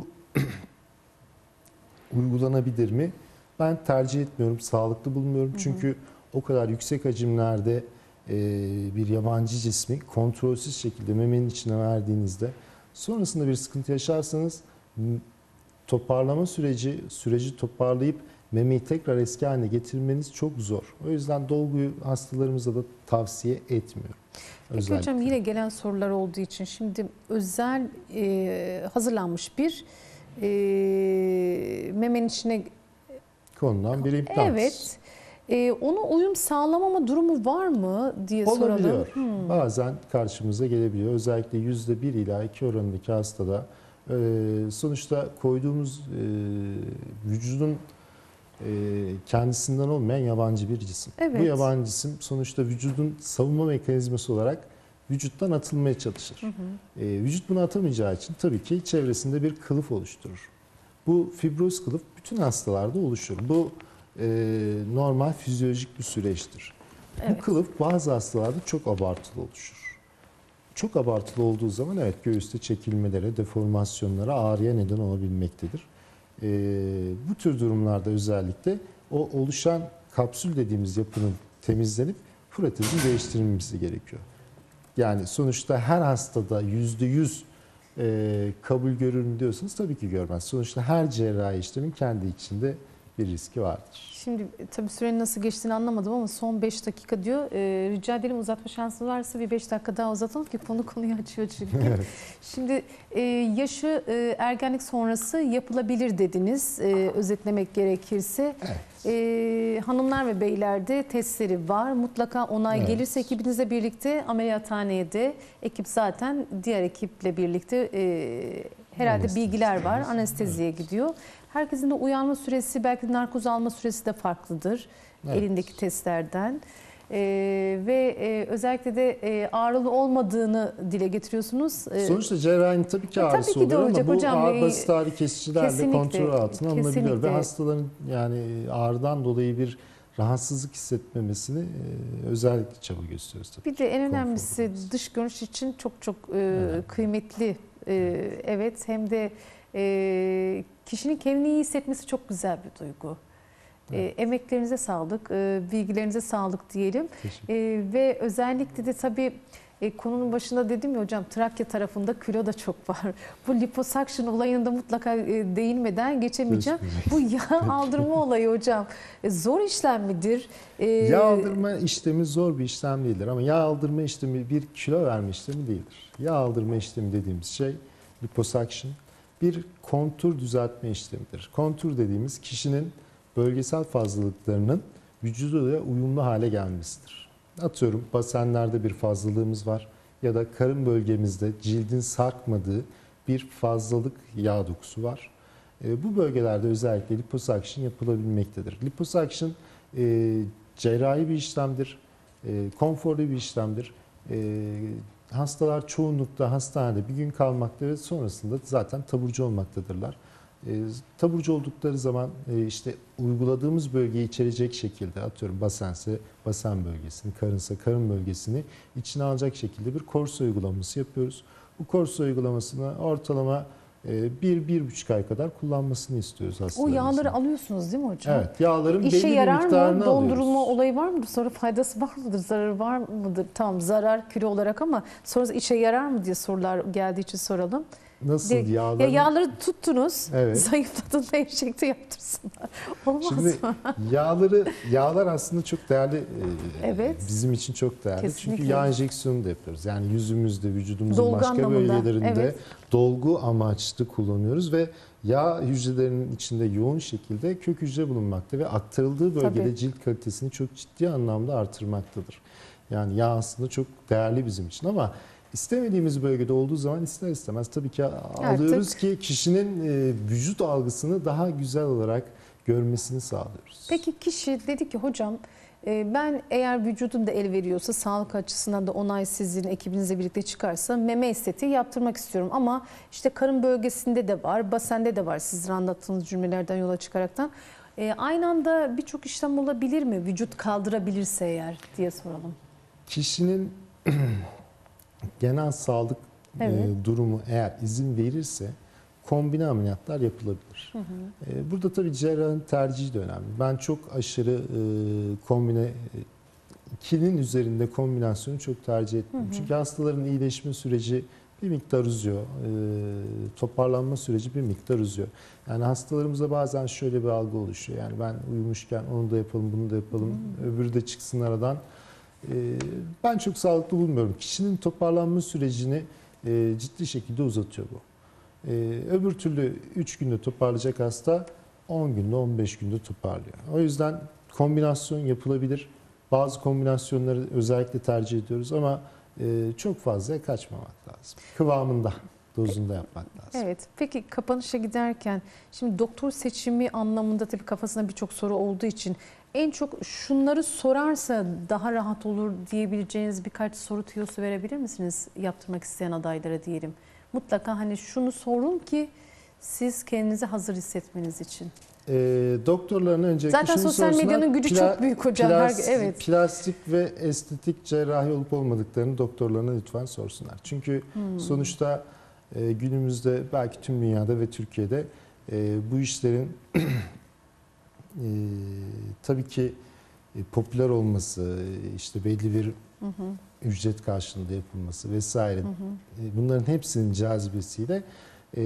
Speaker 2: uygulanabilir mi? Ben tercih etmiyorum, sağlıklı bulmuyorum. Çünkü o kadar yüksek hacimlerde e, bir yabancı cismi kontrolsüz şekilde memenin içine verdiğinizde sonrasında bir sıkıntı yaşarsanız m- toparlama süreci, süreci toparlayıp memeyi tekrar eski haline getirmeniz çok zor. O yüzden dolguyu hastalarımıza da tavsiye etmiyorum.
Speaker 1: Peki
Speaker 2: Özellikle.
Speaker 1: hocam yine gelen sorular olduğu için şimdi özel e, hazırlanmış bir e, memenin içine
Speaker 2: Konulan bir implant.
Speaker 1: evet e, ona uyum sağlamama durumu var mı diye
Speaker 2: Olabiliyor.
Speaker 1: soralım. Hmm.
Speaker 2: Bazen karşımıza gelebiliyor. Özellikle yüzde bir ila iki oranındaki hastada e, sonuçta koyduğumuz e, vücudun e, kendisinden olmayan yabancı bir cisim.
Speaker 1: Evet.
Speaker 2: Bu yabancı cisim sonuçta vücudun savunma mekanizması olarak vücuttan atılmaya çalışır. Hı hı. E, vücut bunu atamayacağı için tabii ki çevresinde bir kılıf oluşturur. Bu fibroz kılıf bütün hastalarda oluşur. Bu e, normal fizyolojik bir süreçtir.
Speaker 1: Evet.
Speaker 2: Bu kılıf bazı hastalarda çok abartılı oluşur. Çok abartılı olduğu zaman evet göğüste çekilmelere, deformasyonlara, ağrıya neden olabilmektedir. E, bu tür durumlarda özellikle o oluşan kapsül dediğimiz yapının temizlenip protezin değiştirilmesi gerekiyor. Yani sonuçta her hastada yüzde yüz e, kabul görür mü diyorsanız tabii ki görmez. Sonuçta her cerrahi işlemin kendi içinde bir riski vardır.
Speaker 1: Şimdi tabii sürenin nasıl geçtiğini anlamadım ama son beş dakika diyor. Ee, rica edelim, uzatma şansı varsa bir beş dakika daha uzatalım ki konu konuyu açıyor çünkü.
Speaker 2: Evet.
Speaker 1: Şimdi e, yaşı e, ergenlik sonrası yapılabilir dediniz, e, özetlemek gerekirse.
Speaker 2: Evet.
Speaker 1: E, hanımlar ve beylerde testleri var. Mutlaka onay
Speaker 2: Evet.
Speaker 1: gelirse ekibinizle birlikte ameliyathaneye de ekip zaten diğer ekiple birlikte e, herhalde
Speaker 2: Anestezi.
Speaker 1: bilgiler var. Anesteziye evet. gidiyor. Herkesin de uyanma süresi, belki de narkoz alma süresi de farklıdır evet. elindeki testlerden. Ee, ve e, özellikle de e, ağrılı olmadığını dile getiriyorsunuz. Ee,
Speaker 2: Sonuçta cerrahinin tabii ki ağrısı
Speaker 1: tabii ki de
Speaker 2: oluyor
Speaker 1: olacak
Speaker 2: ama bu
Speaker 1: hocam.
Speaker 2: ağrı basit ağrı kesicilerle
Speaker 1: Kesinlikle,
Speaker 2: kontrol altına alınabiliyor.
Speaker 1: kesinlikle.
Speaker 2: Ve hastaların yani ağrıdan dolayı bir rahatsızlık hissetmemesini e, özellikle çaba gösteriyoruz. Tabii.
Speaker 1: Bir de en önemlisi dış görünüş için çok çok e, evet. kıymetli. E, evet hem de e, kişinin kendini iyi hissetmesi çok güzel bir duygu. Evet. E, emeklerinize sağlık, e, bilgilerinize sağlık diyelim. E, ve özellikle de tabii e, konunun başında dedim ya hocam, Trakya tarafında kilo da çok var. Bu liposuction olayında mutlaka e, değinmeden geçemeyeceğim. Bu yağ aldırma olayı hocam e, zor işlem midir? E,
Speaker 2: yağ aldırma işlemi zor bir işlem değildir ama yağ aldırma işlemi bir kilo verme işlemi değildir. Yağ aldırma işlemi dediğimiz şey liposuction bir kontur düzeltme işlemidir. Kontur dediğimiz kişinin bölgesel fazlalıklarının vücuduyla uyumlu hale gelmesidir. Atıyorum basenlerde bir fazlalığımız var ya da karın bölgemizde cildin sarkmadığı bir fazlalık yağ dokusu var. E, bu bölgelerde özellikle liposuction yapılabilmektedir. Liposuction e, cerrahi bir işlemdir, e, konforlu bir işlemdir. E, hastalar çoğunlukla hastanede bir gün kalmakta ve sonrasında zaten taburcu olmaktadırlar. E, taburcu oldukları zaman e, işte uyguladığımız bölgeyi içerecek şekilde, atıyorum basense basen bölgesini, karınsa karın bölgesini içine alacak şekilde bir korse uygulaması yapıyoruz. Bu korse uygulamasını ortalama e, bir, bir buçuk ay kadar kullanmasını istiyoruz hastalarımızın.
Speaker 1: O yağları alıyorsunuz değil mi hocam?
Speaker 2: Evet, yağların
Speaker 1: İşe
Speaker 2: belli bir
Speaker 1: yarar
Speaker 2: miktarını
Speaker 1: mı? Dondurulma
Speaker 2: alıyoruz.
Speaker 1: olayı var mıdır? Sonra faydası var mıdır? Zararı var mıdır? Tamam, zarar kilo olarak ama sonra işe yarar mı diye sorular geldiği için soralım.
Speaker 2: Nasıl
Speaker 1: De,
Speaker 2: yağların?
Speaker 1: Ya yağları tuttunuz,
Speaker 2: Evet.
Speaker 1: zayıfladığında enjekte yaptırsınlar. Olmaz
Speaker 2: Şimdi,
Speaker 1: mı?
Speaker 2: yağları, yağlar aslında çok değerli, e,
Speaker 1: Evet.
Speaker 2: bizim için çok değerli.
Speaker 1: Kesinlikle.
Speaker 2: Çünkü yağ enjeksiyonu da yapıyoruz. Yani yüzümüzde, vücudumuzun
Speaker 1: Dolgu
Speaker 2: başka
Speaker 1: anlamında,
Speaker 2: bölgelerinde
Speaker 1: evet.
Speaker 2: dolgu amaçlı kullanıyoruz ve yağ hücrelerinin içinde yoğun şekilde kök hücre bulunmakta ve aktarıldığı bölgede
Speaker 1: Tabii.
Speaker 2: cilt kalitesini çok ciddi anlamda artırmaktadır. Yani yağ aslında çok değerli bizim için ama İstemediğimiz bölgede olduğu zaman ister istemez tabii ki alıyoruz
Speaker 1: Artık.
Speaker 2: ki kişinin e, vücut algısını daha güzel olarak görmesini sağlıyoruz.
Speaker 1: Peki kişi dedi ki hocam e, ben eğer vücudum da el veriyorsa, sağlık açısından da onay sizin ekibinizle birlikte çıkarsa meme estetiği yaptırmak istiyorum ama işte karın bölgesinde de var, basende de var sizin anlattığınız cümlelerden yola çıkaraktan. E, aynı anda birçok işlem olabilir mi? Vücut kaldırabilirse eğer diye soralım.
Speaker 2: Kişinin genel sağlık
Speaker 1: Evet.
Speaker 2: e, durumu eğer izin verirse kombine ameliyatlar yapılabilir. Hı hı. E, burada tabii cerrahın tercihi de önemli. Ben çok aşırı e, kombine e, ikinin üzerinde kombinasyonu çok tercih etmiyorum. Hı hı. Çünkü hastaların iyileşme süreci bir miktar uzuyor. E, toparlanma süreci bir miktar uzuyor. Yani hastalarımıza bazen şöyle bir algı oluşuyor. Yani ben uyumuşken onu da yapalım, bunu da yapalım. Hı hı. Öbürü de çıksın aradan. Ben çok sağlıklı bulmuyorum. Kişinin toparlanma sürecini ciddi şekilde uzatıyor bu. Öbür türlü üç günde toparlayacak hasta on günde on beş günde toparlıyor. O yüzden kombinasyon yapılabilir. Bazı kombinasyonları özellikle tercih ediyoruz ama çok fazla kaçmamak lazım. Kıvamında, dozunda yapmak lazım.
Speaker 1: Evet. Peki kapanışa giderken şimdi doktor seçimi anlamında tabii kafasında birçok soru olduğu için En çok şunları sorarsa daha rahat olur diyebileceğiniz birkaç soru tüyosu verebilir misiniz yaptırmak isteyen adaylara diyelim. Mutlaka hani şunu sorun ki siz kendinizi hazır hissetmeniz için.
Speaker 2: E, doktorların öncelikle
Speaker 1: Zaten
Speaker 2: şunu
Speaker 1: sosyal
Speaker 2: sorsunlar,
Speaker 1: medyanın gücü
Speaker 2: pla-
Speaker 1: çok büyük hocam.
Speaker 2: plas-
Speaker 1: Her- evet.
Speaker 2: Plastik ve estetik cerrahi olup olmadıklarını doktorlarına lütfen sorsunlar. Çünkü
Speaker 1: Hmm.
Speaker 2: sonuçta e, günümüzde belki tüm dünyada ve Türkiye'de e, bu işlerin e, tabii ki e, popüler olması, işte belli bir
Speaker 1: Hı hı,
Speaker 2: ücret karşılığında yapılması vesaire,
Speaker 1: hı hı.
Speaker 2: e, bunların hepsinin cazibesiyle e,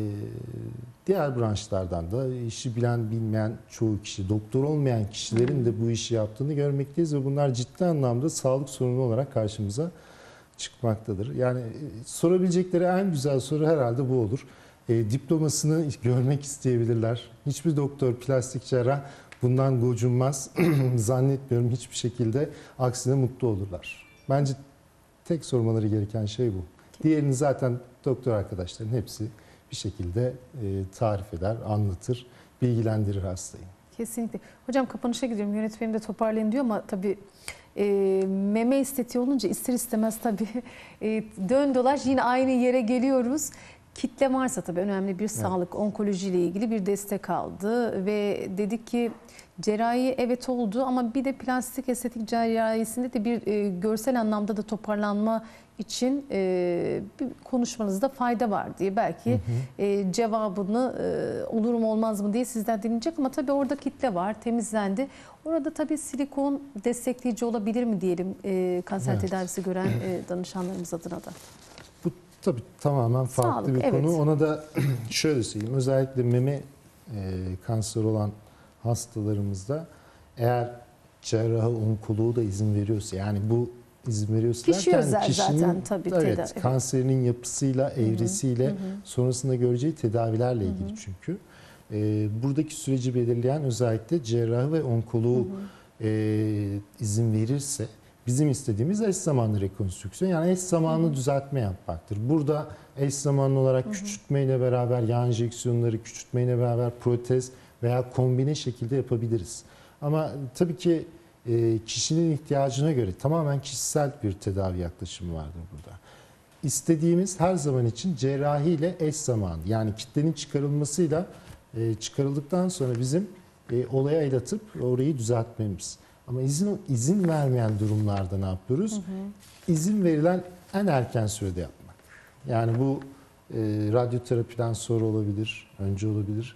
Speaker 2: diğer branşlardan da işi bilen bilmeyen çoğu kişi, doktor olmayan kişilerin de bu işi yaptığını görmekteyiz ve bunlar ciddi anlamda sağlık sorunu olarak karşımıza çıkmaktadır. Yani e, sorabilecekleri en güzel soru herhalde bu olur. E, diplomasını görmek isteyebilirler. Hiçbir doktor, plastik cerrah bundan gocunmaz. Zannetmiyorum hiçbir şekilde. Aksine mutlu olurlar. Bence tek sormaları gereken şey bu. Diğerini zaten doktor arkadaşların hepsi bir şekilde e, tarif eder, anlatır, bilgilendirir hastayı.
Speaker 1: Kesinlikle. Hocam kapanışa gidiyorum. Yönetmenim de toparlayın diyor ama tabii e, meme estetiği olunca ister istemez tabii e, dön dolaş yine aynı yere geliyoruz. Kitle varsa tabii önemli bir sağlık, onkoloji ile ilgili bir destek aldı ve dedik ki cerrahi evet oldu ama bir de plastik estetik cerrahisinde de bir e, görsel anlamda da toparlanma için e, bir konuşmanızda fayda var diye belki hı hı. E, cevabını e, olur mu olmaz mı diye sizden dinleyecek ama tabii orada kitle var, temizlendi. Orada tabii silikon destekleyici olabilir mi diyelim e, kanser evet. tedavisi gören e, danışanlarımız adına da.
Speaker 2: Bu tabii tamamen farklı
Speaker 1: Sağlık,
Speaker 2: bir
Speaker 1: evet.
Speaker 2: konu. Ona da şöyle söyleyeyim. Özellikle meme e, kanseri olan hastalarımızda eğer cerrahı, onkoloğu da izin veriyorsa, yani bu izin veriyorsa
Speaker 1: Kişi
Speaker 2: derken
Speaker 1: özel
Speaker 2: kişinin
Speaker 1: zaten, tabii,
Speaker 2: evet,
Speaker 1: tedavi.
Speaker 2: kanserinin yapısıyla, evresiyle, hı hı. sonrasında göreceği tedavilerle ilgili hı hı. çünkü. E, buradaki süreci belirleyen özellikle cerrahı ve onkoloğu hı hı. E, izin verirse bizim istediğimiz eş zamanlı rekonstrüksiyon, yani eş zamanlı hı hı. düzeltme yapmaktır. Burada eş zamanlı olarak hı hı. küçültmeyle beraber yağ enjeksiyonları, küçültmeyle beraber protez veya kombine şekilde yapabiliriz. Ama tabii ki e, kişinin ihtiyacına göre tamamen kişisel bir tedavi yaklaşımı vardır burada. İstediğimiz her zaman için cerrahi ile eş zamanlı, yani kitlenin çıkarılmasıyla e, çıkarıldıktan sonra bizim e, olaya el atıp orayı düzeltmemiz. Ama izin izin vermeyen durumlarda ne yapıyoruz? Hı hı. İzin verilen en erken sürede yapmak. Yani bu e, radyoterapiden sonra olabilir, önce olabilir.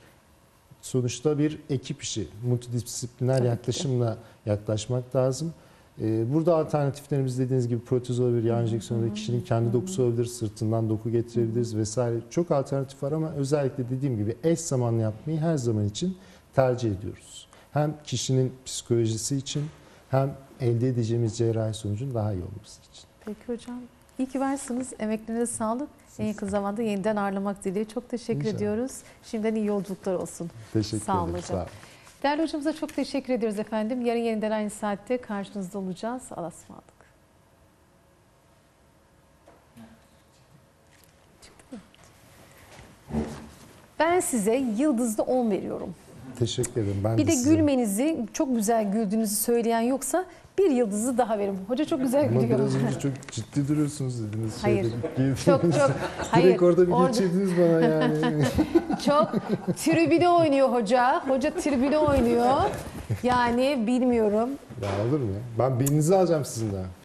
Speaker 2: Sonuçta bir ekip işi, multidisipliner Tabii yaklaşımla ki. yaklaşmak lazım. Ee, burada alternatiflerimiz dediğiniz gibi protez olabilir, yağ enjeksiyonu, kişinin kendi dokusu olabilir, sırtından doku getirebiliriz vesaire. Çok alternatif var ama özellikle dediğim gibi eş zamanlı yapmayı her zaman için tercih ediyoruz. Hem kişinin psikolojisi için hem elde edeceğimiz cerrahi sonucun daha iyi olması için.
Speaker 1: Peki hocam. İyi ki varsınız. Emeklerinize sağlık. En yakın zamanda yeniden ağırlamak dileğiyle. Çok teşekkür İnşallah. ediyoruz. Şimdiden iyi yolculuklar olsun.
Speaker 2: Teşekkür
Speaker 1: Sağ olun
Speaker 2: ederim.
Speaker 1: hocam. Sağ olun. Değerli hocamıza çok teşekkür ediyoruz efendim. Yarın yeniden aynı saatte karşınızda olacağız. Allah'a ısmarladık. Ben size yıldızlı on veriyorum.
Speaker 2: Teşekkür ederim. Ben
Speaker 1: bir de,
Speaker 2: de size.
Speaker 1: gülmenizi, çok güzel güldüğünüzü söyleyen yoksa bir yıldızı daha verin. Hoca çok güzel
Speaker 2: Ama
Speaker 1: gülüyor.
Speaker 2: biraz önce çok ciddi duruyorsunuz dediniz.
Speaker 1: Hayır.
Speaker 2: Şeyde,
Speaker 1: çok çok. Hayır.
Speaker 2: Direkt orada bir
Speaker 1: orada...
Speaker 2: geçirdiniz bana yani.
Speaker 1: Çok tribüne oynuyor hoca. Hoca tribüne oynuyor. Yani bilmiyorum.
Speaker 2: Ya olur mu ya? Ben belinizi alacağım sizin daha.